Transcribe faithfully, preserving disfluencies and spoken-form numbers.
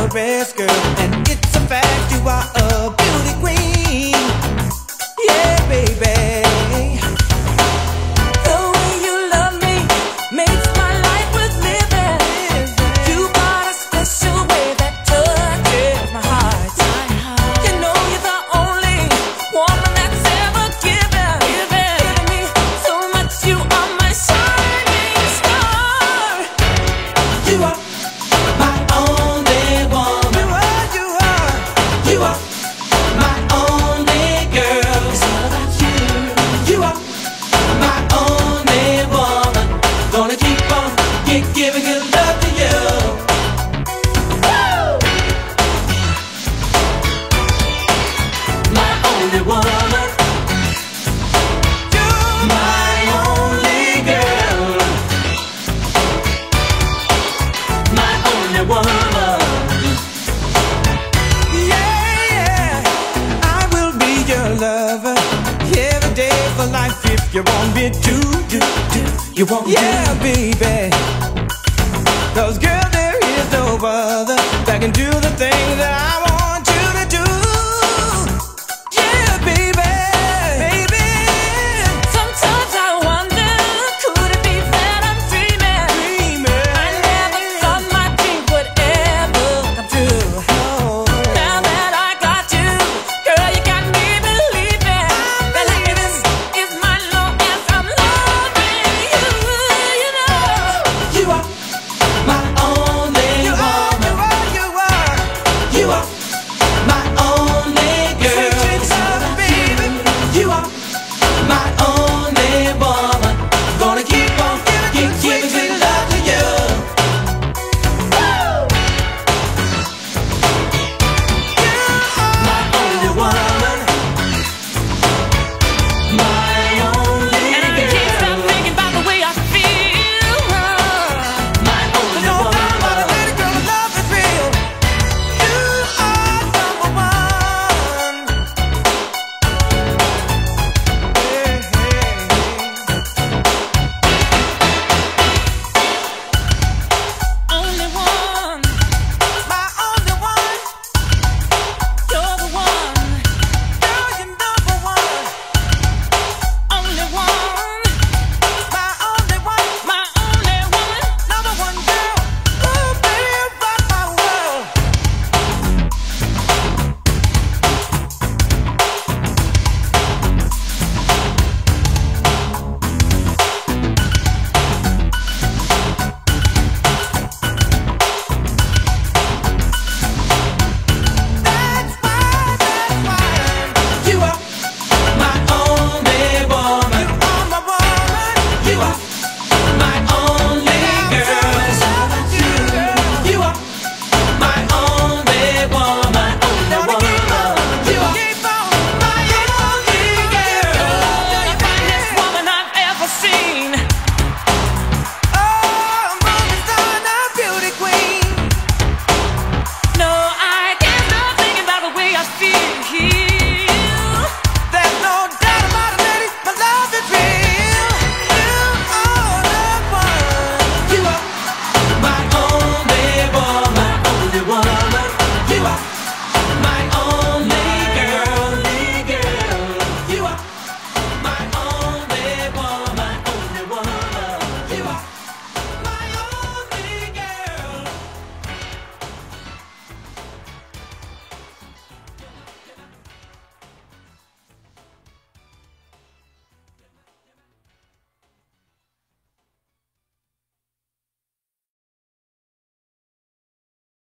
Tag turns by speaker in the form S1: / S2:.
S1: the rest, girl. And it's a fact, you are a beauty queen. Yeah, baby.
S2: The way you love me makes my life worth living. You got a special way that touches my heart. You know you're the only woman that's ever given, given me so much. You are my shining star.
S1: You are my only woman. You are, you are, you are my only girl. It's all about you. You are my only woman. Gonna keep on keep giving good love to you. Woo! My only woman. You're my only girl. My only woman. Yeah, yeah. I will be your lover every day for life if you want me to. Do, do, you want me? Yeah, baby. 'Cause girl, there is no other.